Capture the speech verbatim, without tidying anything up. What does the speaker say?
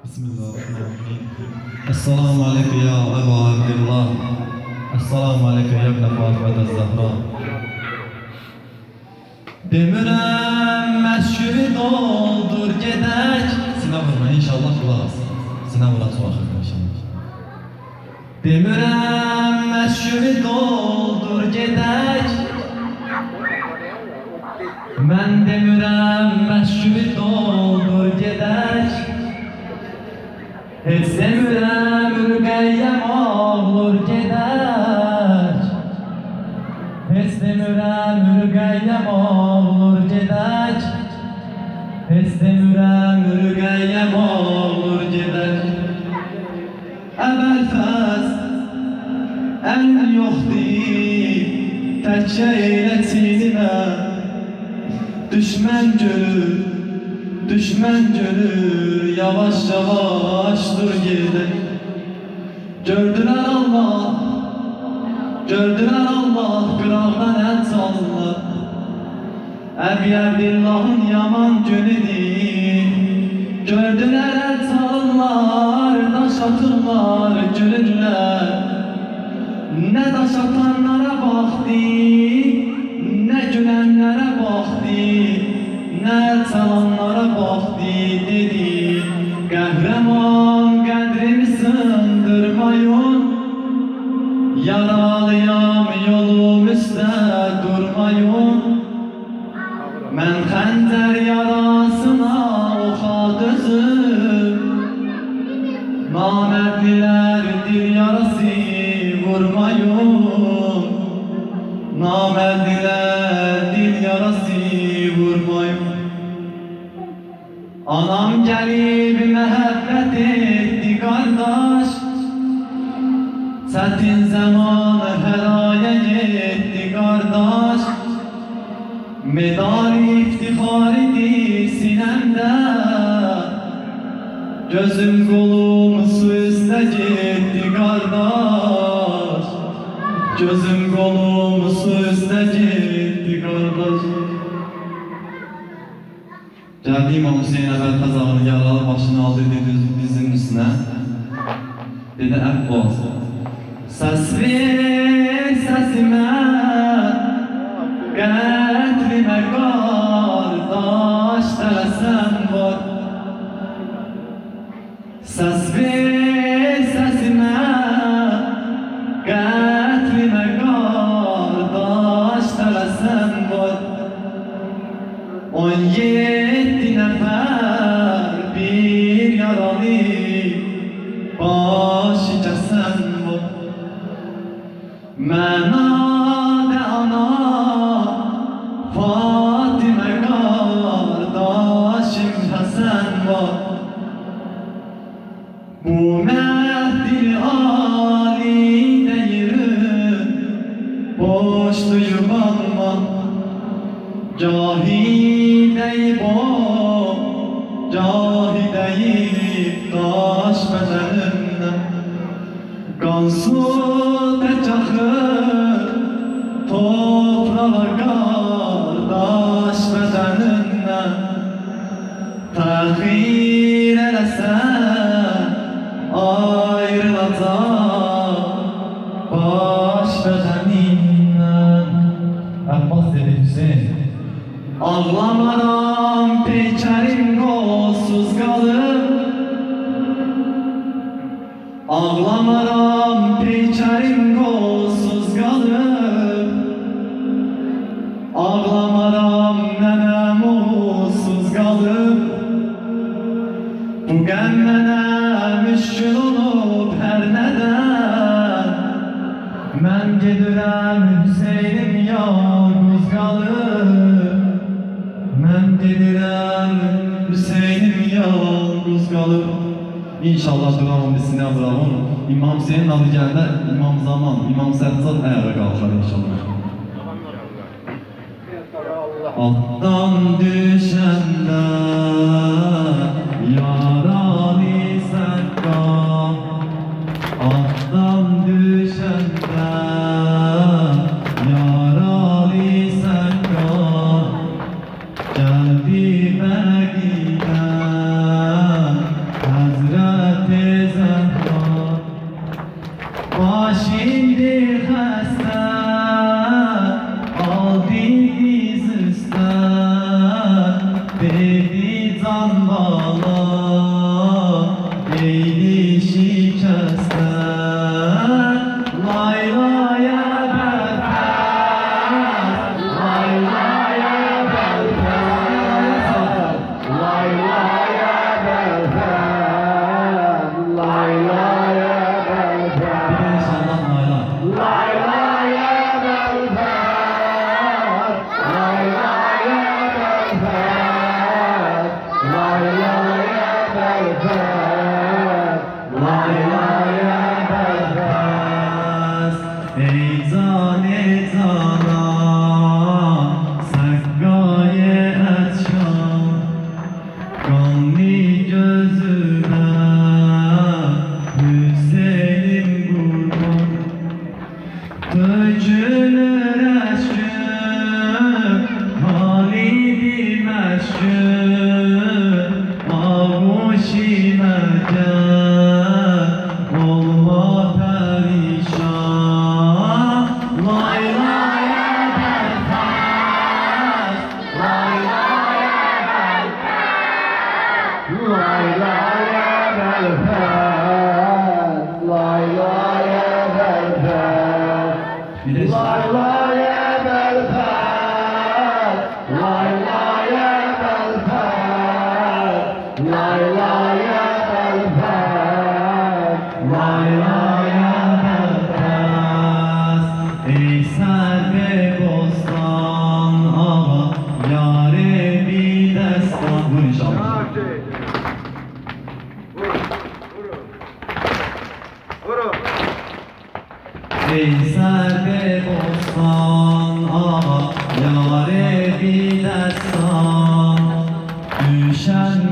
Bismillahirrahmanirrahim. Esselamu aleyke ya Ebu Abdillah. Esselamu aleyke ya ibn Fatıma Zahra. Demirəm məşkürü doldur gedək. Sinə vurma inşallah qulaq asın. Sinə vuraq soğaqır inşallah. Demirəm məşkürü doldur gedək. Mən demirəm məşkürü doldur gedək. Heç demirəm ürqəyyəm ağlur gedək. Heç demirəm ürqəyyəm ağlur gedək. Heç demirəm ürqəyyəm ağlur gedək. Əvvəl-fəz əlin yoxdur, təkcə elə çiynimə. Düşmən görür, düşmən görür, yavaş yavaş dur gedək. Gördülər Allah, gördülər Allah, qıraqdan əl çalırlar. Əbi Əbdillahın yaman günüdür. Gördülər əl çalırlar, daş atırlar, gülürlər. Nə daş atanlara baxdı, nə gülənlərə baxdı, nə əl çalanlara baxdı, dedi. Qəhrəman qədrimi sındırmayın, yaralıyam yolum üstə durmayın. Mən xəncər yarasına oxa düzüm, namərdlilər dil yarası vurmayın. Namərdlilər dil yarası vurmayın. Anam gəlib məhəbbət etdi qardaş, çətin zamanı həraya getdi qardaş. Medar iftixar idi sinəmdə, gözüm qolum su üstə getdi qardaş. Gözüm qolum su üstə getdi qardaş. Gəldi İmam Hüseyin əvvəl təzağını yaralı başını aldı, dedi dizinin üstünə. Dedi Əbbas, səs ver səsimə, qətlimə qardaş tələsən var. Səs ver səsimə, qətlimə qardaş tələsən var. On yeddi nəfər bir yaralı başı kəsən var. Mənadə ana Fatimə qardaşım Həsən var. Bu məhdil ali deyirin, boş duyulanma. Cahideyip o, cahideyip daş bədənindən. Qansu təcəxir, toprağa qardaş bədənindən. Təxir eləsən, ayrılacaq baş bədənindən. Əbbas dedi Hüseyin, ağlamaram peykərim qolsuz qalıb. Ağlamaram peykərim qolsuz qalıb. Ağlamaram nənəm oğulsuz qalıb. Bu qəm mənə müşkül olub hər nədən. Mən gedirəm Hüseynim yalqız qalıb. Mən gedirəm Hüseynim yalqız qalıb. İnşallah duramam bisinə vuramam. İmam Hüseyin adı gəldə İmam Zaman, İmam Səhzad ayağa qalxar inşallah. Altdan düşəndə yaralı səkka. Altdan düşəndə yaralı səkka. Gəldi Məqinə Həzrət belfast, lay lay belfast. Ey can ey canan, Səqqayə ətşan, qanlı gözünə Hüseynim qurban. Tökülür əşküm, halidi məşküm, ağuşi mərkəm, olma pərişan. Lay lay Belfast, lay lay Belfast, Lay lay belfast, lay lay belfast. Bir de Lay lay belfast, lay lay belfast, lay lay belfast. Lay lay Belfast, ey sərbe bostan ağa, yâre bir dəstan. Buyur inşallah. Ey sərbe bostan ağa, yâre bir dəstan, düşən